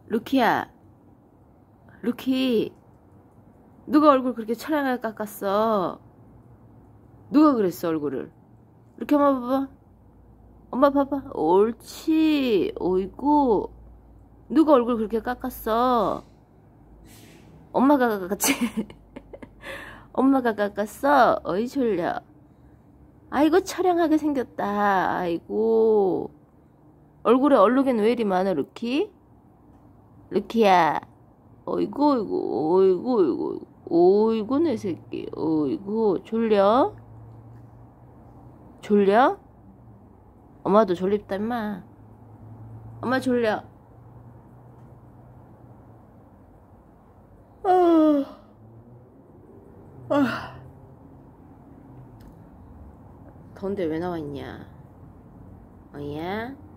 루키야, 루키, 누가 얼굴 그렇게 처량하게 깎았어? 누가 그랬어, 얼굴을? 이렇게 엄마 봐봐. 엄마 봐봐. 옳지. 어이구. 누가 얼굴 그렇게 깎았어? 엄마가 깎았지? 엄마가 깎았어? 어이, 졸려. 아이고, 처량하게 생겼다. 아이고. 얼굴에 얼룩엔 왜 이리 많아, 루키? 루키야. 어이구, 어이구, 어이구, 어이구. 어이구, 내 새끼. 어이구, 졸려? 졸려? 엄마도 졸립다, 임마. 엄마 졸려. 아, 아. 더운데 왜 나와 있냐? 어이야?